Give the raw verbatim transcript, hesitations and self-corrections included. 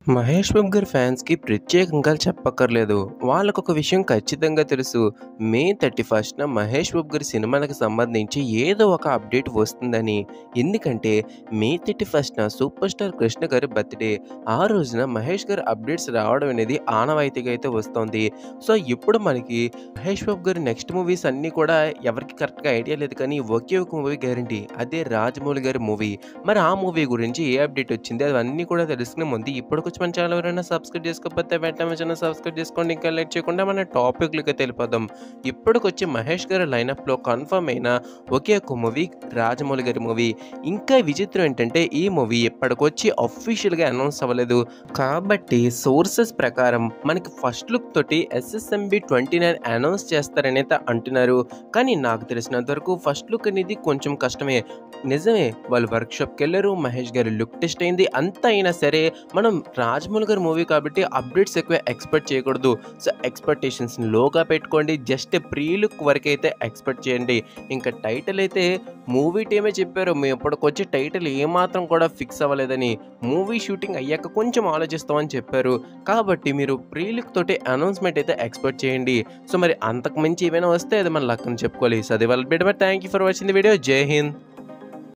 మహేష్ బాబు గారి ఫ్యాన్స్‌కి ప్రత్యేకంగా చెప్పక్కర్లేదు. వాళ్ళకొక విషయం ఖచ్చితంగా తెలుసు. మే థర్టీ ఫస్ట్‌న మహేష్ బాబు గారి సినిమాలకు సంబంధించి ఏదో ఒక అప్డేట్ వస్తుందని. ఎందుకంటే మే థర్టీ ఫస్ట్‌న సూపర్ స్టార్ కృష్ణ గారి బర్త్‌డే. ఆ రోజున మహేష్ గారి అప్డేట్స్ రావడం అనేది ఆనవాయితీగా అయితే వస్తోంది. సో, ఇప్పుడు మనకి మహేష్ బాబు గారి నెక్స్ట్ మూవీస్ అన్నీ కూడా ఎవరికీ కరెక్ట్‌గా ఐడియా లేదు కానీ ఒకే ఒక మూవీ గ్యారంటీ. అదే రాజమౌళి గారి మూవీ. మరి ఆ మూవీ గురించి ఏ అప్డేట్ వచ్చింది అవన్నీ కూడా తెలుసుకునే ముందు ఇప్పటికొచ్చి మన ఛానల్ ఎవరైనా సబ్స్క్రైబ్ చేసుకోకపోతే వెంటనే మన ఛానల్ సబ్స్క్రైబ్ చేసుకోండి. ఇంకా లేట్ చేయకుండా మన టాపిక్‌లకి వెళ్ళిపోదాం. ఇప్పటికొచ్చి మహేష్ గారి లైనప్‌లో కన్ఫర్మ్ అయిన ఒకే ఒక మూవీ రాజమౌళి గారి మూవీ. ఇంకా విచిత్రం ఏంటంటే ఈ మూవీ ఇప్పటికొచ్చి అఫీషియల్‌గా అనౌన్స్ అవ్వలేదు. కాబట్టి సోర్సెస్ ప్రకారం మనకి ఫస్ట్ లుక్ తోటి ఎస్ఎస్ఎంబి ట్వంటీ నైన్ అనౌన్స్ చేస్తారనైతే అంటున్నారు. కానీ నాకు తెలిసినంత వరకు ఫస్ట్ లుక్ అనేది కొంచెం కష్టమే. నిజమే, వాళ్ళు వర్క్‌షాప్‌కెళ్లారు. మహేష్ గారి లుక్ టెస్ట్ అయింది. అంతా అయినా సరే మనం రాజమౌళి గారి మూవీ కాబట్టి అప్డేట్స్ ఎక్కువ ఎక్స్‌పెక్ట్ చేయకూడదు. సో, ఎక్స్‌పెక్టేషన్స్‌ని లోగా పెట్టుకోండి. జస్ట్ ప్రీ లుక్ వరకైతే ఎక్స్‌పెక్ట్ చేయండి. ఇంకా టైటిల్ అయితే మూవీ టీమే చెప్పారు. మేము ఇప్పటికొచ్చి టైటిల్ ఏమాత్రం కూడా ఫిక్స్ అవ్వలేదని. మూవీ షూటింగ్ అయ్యాక కొంచెం ఆలోచిస్తామని చెప్పారు. కాబట్టి మీరు ప్రీ లుక్ తోటి అనౌన్స్‌మెంట్ అయితే ఎక్స్‌పెక్ట్ చేయండి. సో, మరి అంతకు మించి ఏమైనా వస్తే అది మన లక్ అని చెప్పుకోవాలి. సో, అది వాళ్ళ బిడ్డ. Thank you for watching the video. జై హింద్.